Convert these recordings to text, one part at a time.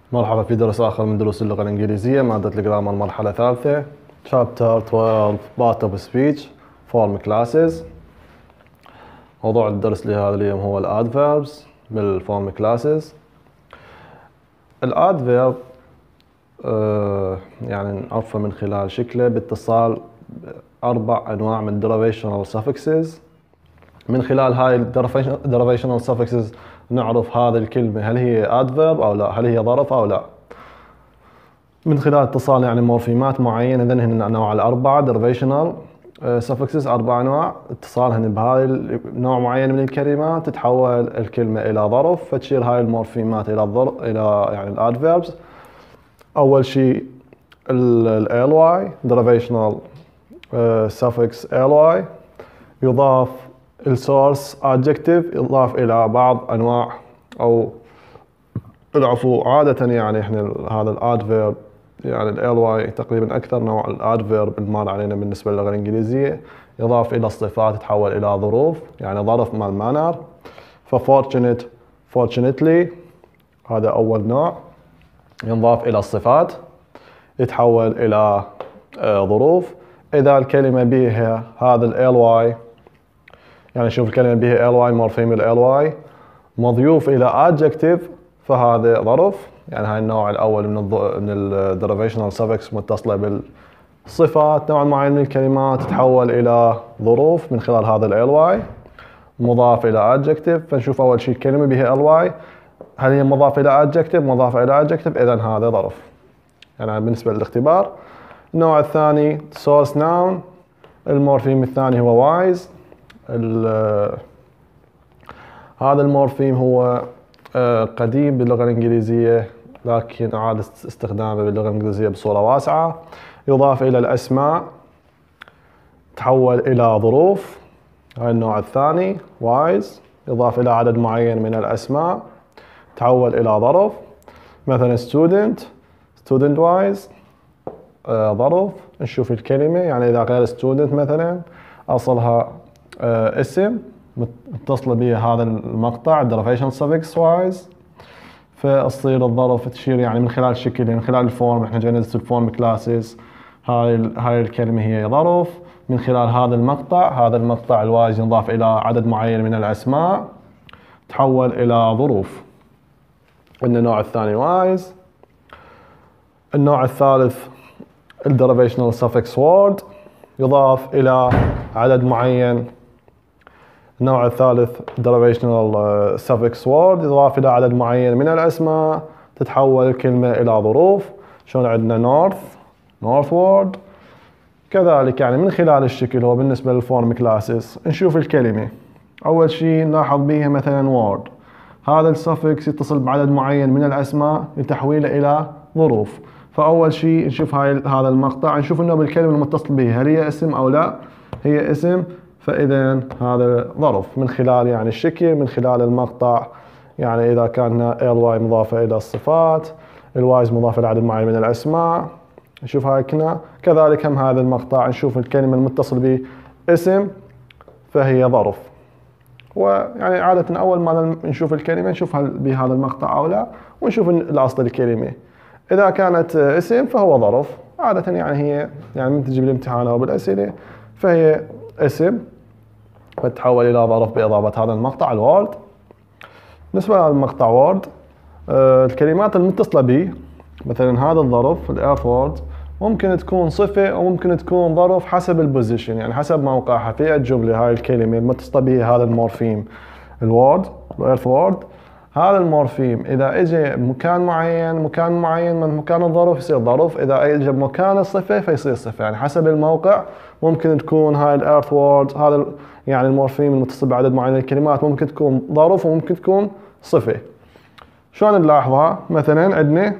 مرحبا في درس آخر من دروس اللغة الإنجليزية مادة الجرامر مرحلة ثالثة Chapter 12 Part of Speech Form Classes. موضوع الدرس لهذا اليوم هو الادverbs بالform classes. الادverb يعني نعرفه من خلال شكله باتصال 4 أنواع من derivational suffixes. من خلال هاي derivational suffixes نعرف هذه الكلمة هل هي adverb أو لا، هل هي ظرف أو لا، من خلال اتصال يعني مورفيمات معينة. إذن هن الأنواع الأربعة derivational suffixes 4 أنواع، اتصالهن بهاي النوع معين من الكلمات تتحول الكلمة إلى ظرف، فتشير هاي المورفيمات إلى يعني الادverbs. أول شيء ly derivational suffix ly يضاف الsource adjective، يضاف إلى بعض أنواع أو العفو عادة يعني احنا هذا الادفيرب يعني ly تقريبا أكثر نوع الادفيرب المار علينا بالنسبة للغة الإنجليزية، يضاف إلى الصفات تتحول إلى ظروف، يعني ظرف مال manner. فfortunate fortunately هذا أول نوع ينضاف إلى الصفات يتحول إلى ظروف. إذا الكلمة بها هذا ly يعني شوف الكلمة بها ly مورفيم ly مضيوف إلى adjective فهذا ظرف، يعني هاي النوع الأول من ال derivational suffix متصلة بالصفات نوع معين من الكلمات تتحول إلى ظروف من خلال هذا ly مضاف إلى adjective. فنشوف أول شيء الكلمة بها ly هل هي مضافة إلى adjective مضافة إلى adjective، إذن هذا ظرف يعني بالنسبة للاختبار. النوع الثاني source noun، المورفيم الثاني هو wise. هذا المورفيم هو قديم باللغة الإنجليزية لكن أعاد استخدامه باللغة الإنجليزية بصورة واسعة، يضاف إلى الأسماء تحول إلى ظروف. هاي النوع الثاني wise يضاف إلى عدد معين من الأسماء تحول إلى ظرف، مثلا student wise ظرف. نشوف الكلمة يعني إذا غير student مثلا أصلها اسم متصلة به هذا المقطع derivational suffix wise، فتصير الظرف تشير يعني من خلال شكله من خلال الفورم. احنا جاي ندرس الفورم كلاسز، هاي الكلمة هي ظرف من خلال هذا المقطع الوايز ينضاف إلى عدد معين من الأسماء تحول إلى ظروف. عندنا النوع الثاني wise. النوع الثالث derivational suffix word يضاف إلى عدد معين. النوع الثالث derivational suffix word يضاف إلى عدد معين من الأسماء تتحول الكلمة إلى ظروف. شلون عندنا northward كذلك يعني من خلال الشكل. هو بالنسبة للفورم كلاسز نشوف الكلمة أول شيء نلاحظ بيها مثلا word، هذا السفكس يتصل بعدد معين من الأسماء لتحويله إلى ظروف. فأول شيء نشوف هذا المقطع نشوف إنه بالكلمة المتصل به هل هي اسم أو لا، هي اسم، فإذا هذا ظرف من خلال يعني الشكل من خلال المقطع. يعني إذا كان ly مضافة إلى الصفات، الوايز مضافة لعدد معين من الأسماء، نشوف هاي كذلك هم هذا المقطع نشوف الكلمة المتصل به اسم فهي ظرف. ويعني عادة أول ما نشوف الكلمة نشوف هل بهذا المقطع أو لا، ونشوف الأصل الكلمة. إذا كانت اسم فهو ظرف عادة، يعني هي يعني من تجي بالامتحان أو بالأسئلة فهي اسم فتحول إلى ظرف بإضافة هذا المقطع الوورد. بالنسبة للمقطع وورد الكلمات المتصلة به مثلا هذا الظرف الإيرث وورد ممكن تكون صفة أو ممكن تكون ظرف حسب البوزيشن، يعني حسب موقعها في الجملة. هاي الكلمة المتصلة به هذا المورفيم الوورد الإيرث وورد، هذا المورفيم إذا إجى مكان معين من مكان الظرف يصير ظرف، إذا إجى مكان الصفة فيصير صفة، يعني حسب الموقع ممكن تكون هاي الإيرث وورد هذا يعني المورفيم المتصل بعدد معين من الكلمات ممكن تكون ظرف وممكن تكون صفة. شلون نلاحظها؟ مثلا عندنا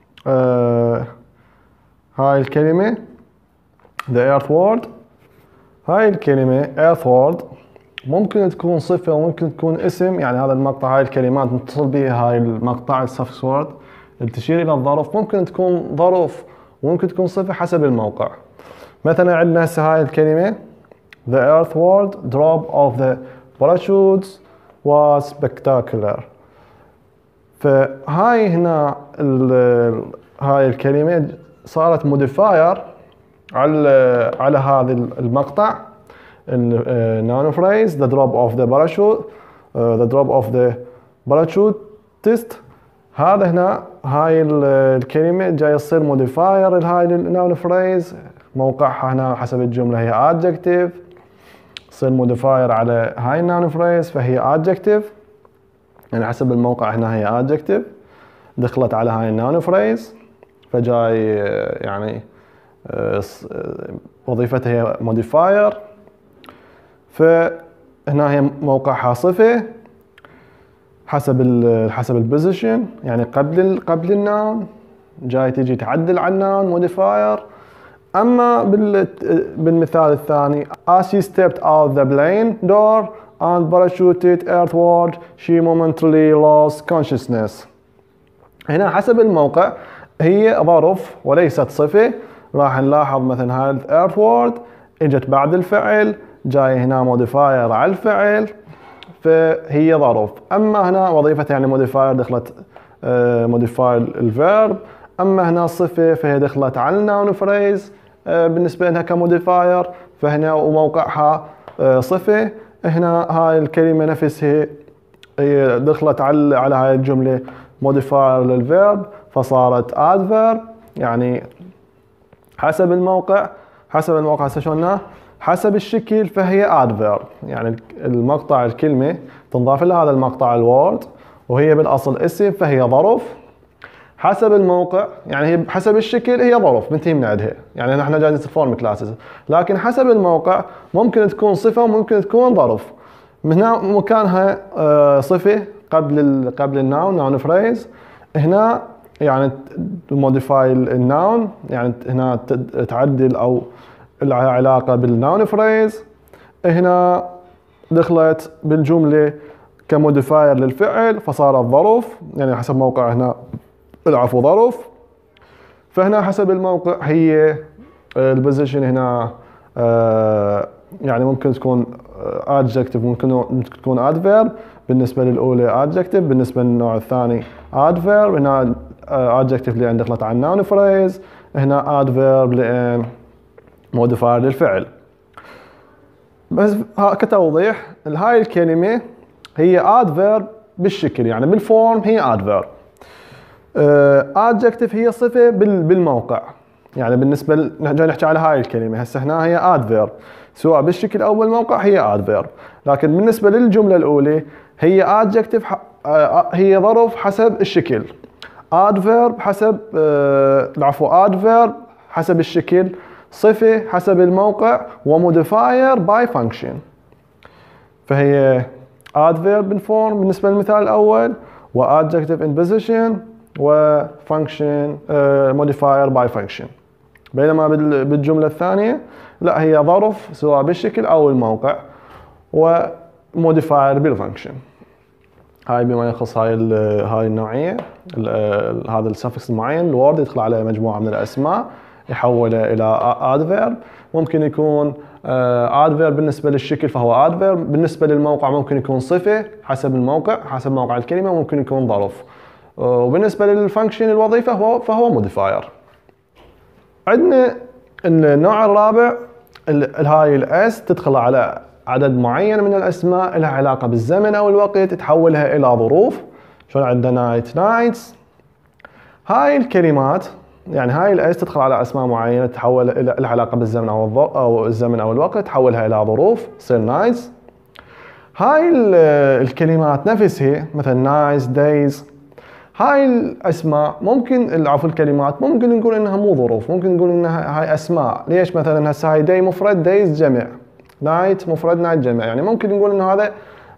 هاي الكلمة the earth word، هاي الكلمة earth word ممكن تكون صفة وممكن تكون اسم، يعني هذا المقطع هاي الكلمات متصل بها هاي المقطع السفكس word اللي تشير إلى الظرف ممكن تكون ظرف وممكن تكون صفة حسب الموقع. مثلا عندنا هسه هاي الكلمة the earth word drop of the parachutes was spectacular، فهاي هنا هاي الكلمة صارت موديفاير على هذا المقطع النانو فريز the drop of the parachute the drop of the parachutist. هذا هنا هاي الكلمة جاي تصير موديفاير لهاي النانو فريز. موقعها هنا حسب الجملة هي adjective، تصير موديفاير على هاي النانو فريز فهي adjective، يعني حسب الموقع هنا هي adjective دخلت على هاي النانو فريز فجاي يعني وظيفتها هي modifier. فهنا هي موقعها صفة حسب البوزيشن، يعني قبل الناون جاي تيجي تعدل على الناون modifier. اما بالمثال الثاني as she stepped out the plane door and parachuted earthward she momentarily lost consciousness. هنا حسب الموقع هي ظرف وليست صفة. راح نلاحظ مثلا هاي earthward اجت بعد الفعل، جاي هنا موديفاير على الفعل فهي ظرف. اما هنا وظيفتها يعني موديفاير دخلت موديفاير الفيرب. اما هنا صفة فهي دخلت على الناون فريز بالنسبة لها كموديفاير، فهنا وموقعها صفة. هنا هاي الكلمة نفسها هي دخلت على هاي الجملة موديفاير للفيرب فصارت adverb. يعني حسب الموقع هسه شلون حسب الشكل فهي adverb. يعني المقطع الكلمة تنضاف لها هذا المقطع الوورد وهي بالاصل اسم فهي ظرف. حسب الموقع يعني هي حسب الشكل هي ظرف بنتهي من عندها، يعني نحن جاهزين فورم كلاسز. لكن حسب الموقع ممكن تكون صفة وممكن تكون ظرف. من هنا مكانها صفة قبل الناون ناون فريز. هنا يعني موديفاي الناون، يعني هنا تعدل او لها علاقة بالناون فريز. هنا دخلت بالجملة كموديفاير للفعل فصارت ظرف، يعني حسب موقع هنا العفو ظرف. فهنا حسب الموقع هي البوزيشن هنا يعني ممكن تكون adjective ممكن تكون adverb. بالنسبة للأولى adjective، بالنسبة للنوع الثاني adverb. هنا adjective لأن دخلت على النون فريز، هنا adverb لأن modifier للفعل. بس كتوضيح هاي الكلمة هي adverb بالشكل، يعني بالفورم هي adverb. adjective هي صفة بالموقع. يعني بالنسبة جاي نحكي على هاي الكلمة هسه هنا هي adverb سواء بالشكل أو بالموقع هي adverb. لكن بالنسبة للجملة الأولى هي adjective هي ظرف حسب الشكل، adverb حسب العفو adverb حسب الشكل، صفة حسب الموقع، وموديفاير باي فانكشن. فهي adverb in form بالنسبة للمثال الأول، وadjective in position، وفانكشن modifier by function. بينما بالجملة الثانية لا هي ظرف سواء بالشكل أو الموقع وموديفاير بالفانكشن. هاي بما يخص هاي النوعية هذا السفكس المعين الوورد يدخل على مجموعة من الأسماء يحوله إلى adverb. ممكن يكون adverb بالنسبة للشكل فهو adverb، بالنسبة للموقع ممكن يكون صفة حسب الموقع حسب موقع الكلمة، ممكن يكون ظرف، وبالنسبة للفانكشن الوظيفة فهو موديفاير. عندنا النوع الرابع هاي الاس تدخل على عدد معين من الاسماء لها علاقة بالزمن او الوقت تحولها الى ظروف. شلون عندنا نايتس. هاي الكلمات يعني هاي الاس تدخل على اسماء معينة تحول لها علاقة بالزمن او الزمن او الوقت تحولها الى ظروف تصير نايتس. هاي الكلمات نفسها مثلا نايس دايز، هاي الاسماء ممكن عفوا الكلمات ممكن نقول انها مو ظروف، ممكن نقول انها هاي اسماء. ليش؟ مثلا هسه هاي داي مفرد دايز جمع، نايت مفرد نايت جمع، يعني ممكن نقول انه هذا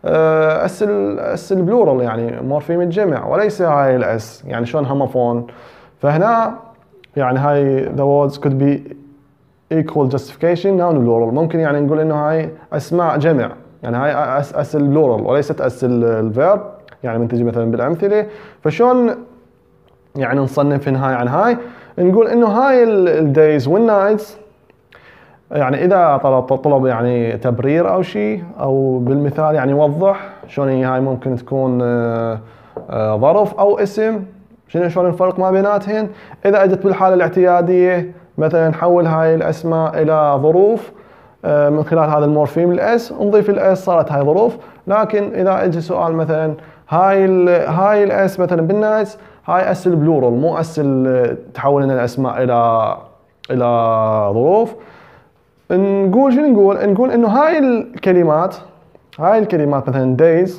اس البلورال يعني مورفيم الجمع وليس هاي الاس يعني شلون هوموفون. فهنا يعني هاي the words could be equal justification noun plural. ممكن يعني نقول انه هاي اسماء جمع، يعني هاي اس البلورال وليست اس الفيرب، يعني من تجي مثلا بالامثله. فشون يعني نصنف هاي عن هاي؟ نقول انه هاي الدايز والنايتس يعني اذا طلب يعني تبرير او شيء او بالمثال يعني يوضح شلون هاي ممكن تكون ظرف أو اسم. شلون نفرق ما بيناتهن؟ إذا أجت بالحالة الاعتيادية مثلا نحول هاي الأسماء إلى ظروف من خلال هذا المورفيم الاس، نضيف الاس صارت هاي ظروف. لكن إذا اجى سؤال مثلا هاي الاس مثلا بالناس هاي اس البلورال مو اس تحول لنا الأسماء إلى ظروف، نقول شنو نقول انه هاي الكلمات مثلا days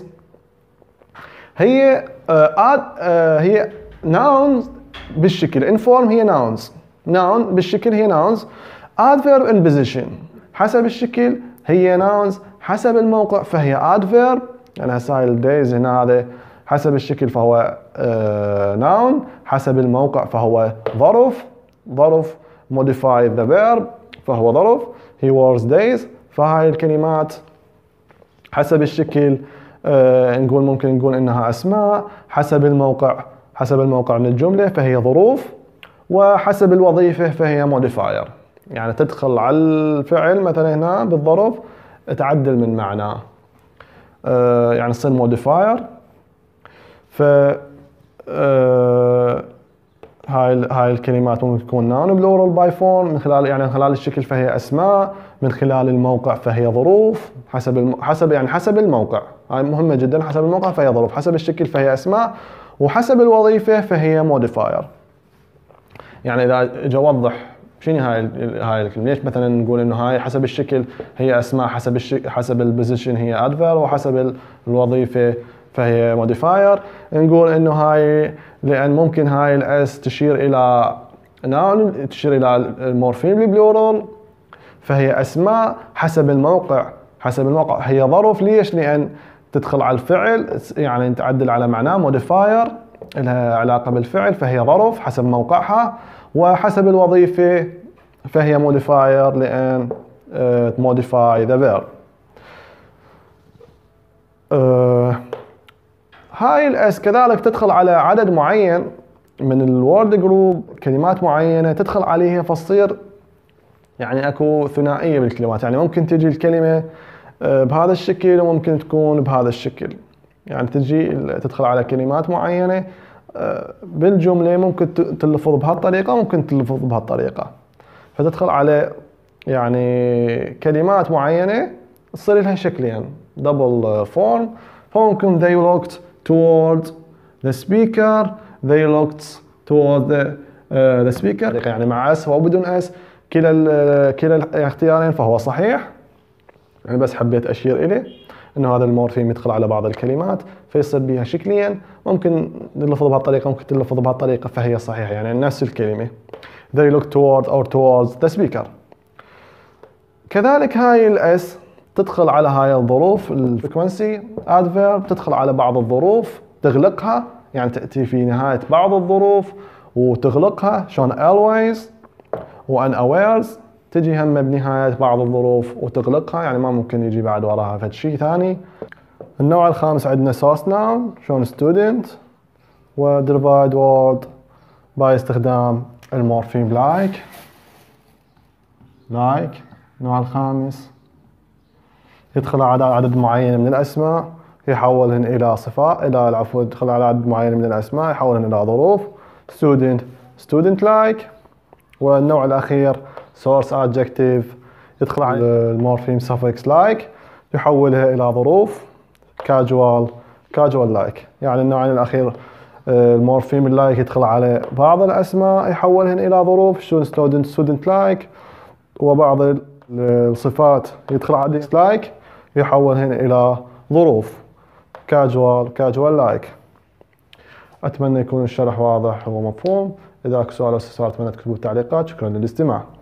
هي هي nouns بالشكل inform، هي noun بالشكل هي nouns، adverb in position حسب الشكل هي nouns، حسب الموقع فهي adverb. يعني هسه هاي days هنا هذا حسب الشكل فهو noun، حسب الموقع فهو ظرف modify the verb فهو ظرف. he wears days، فهاي الكلمات حسب الشكل ممكن نقول انها اسماء، حسب الموقع من الجملة فهي ظروف، وحسب الوظيفة فهي modifier. يعني تدخل على الفعل مثلا هنا بالظرف تعدل من معناه، يعني تصير modifier. ف هاي الكلمات ممكن تكون noun plural by form من خلال الشكل فهي اسماء، من خلال الموقع فهي ظروف، حسب الموقع. هاي مهمة جدا، حسب الموقع فهي ظروف، حسب الشكل فهي اسماء، وحسب الوظيفة فهي modifier. يعني اذا اجى اوضح شنو هاي الكلمة، ليش مثلا نقول انه هاي حسب الشكل هي اسماء، حسب البوزيشن هي adverb، وحسب الوظيفة فهي modifier. نقول انه هاي لان ممكن هاي الاس تشير الى noun، تشير الى المورفيم البلورال فهي اسماء، حسب الموقع هي ظرف. ليش؟ لان تدخل على الفعل يعني تعدل على معناه، modifier لها علاقة بالفعل فهي ظرف حسب موقعها، وحسب الوظيفة فهي modifier لان modify the verb. هاي الاس كذلك تدخل على عدد معين من الورد جروب، كلمات معينة تدخل عليها فتصير يعني اكو ثنائية بالكلمات. يعني ممكن تجي الكلمة بهذا الشكل وممكن تكون بهذا الشكل، يعني تدخل على كلمات معينة بالجملة ممكن تلفظ بهالطريقة وممكن تلفظ بهالطريقة، فتدخل على يعني كلمات معينة تصير لها شكلين double form. فممكن they looked towards the speaker، they looked towards the speaker يعني مع اس وبدون اس، كلا الاختيارين فهو صحيح. أنا بس حبيت أشير إليه إنه هذا المورفيم يدخل على بعض الكلمات فيصير بها شكليا، ممكن نلفظ بهالطريقة ممكن تلفظ بهالطريقة فهي صحيحة، يعني نفس الكلمة they look towards or towards the speaker. كذلك هاي الاس تدخل على هاي الظروف الفريكونسي adverb، تدخل على بعض الظروف تغلقها، يعني تأتي في نهاية بعض الظروف وتغلقها، شلون always unawares تجي هم بنهاية بعض الظروف وتغلقها، يعني ما ممكن يجي بعد وراها فد شيء ثاني. النوع الخامس عندنا source noun شلون student و derived word باستخدام المورفيم like. النوع الخامس يدخل على عدد معين من الأسماء يحولهن إلى صفات، يدخل على عدد معين من الأسماء يحولهن إلى ظروف. student like. والنوع الأخير source adjective يدخل على المورفيم suffix like يحولها إلى ظروف casual like. يعني النوعين الأخير المورفيم اللايك يدخل على بعض الأسماء يحولهن إلى ظروف student like، وبعض الصفات يدخل على like يحولهن إلى ظروف casual like. أتمنى يكون الشرح واضح ومفهوم. إذا اكو سؤال أو استفسار أتمنى تكتبوا بالتعليقات. شكرا للاستماع.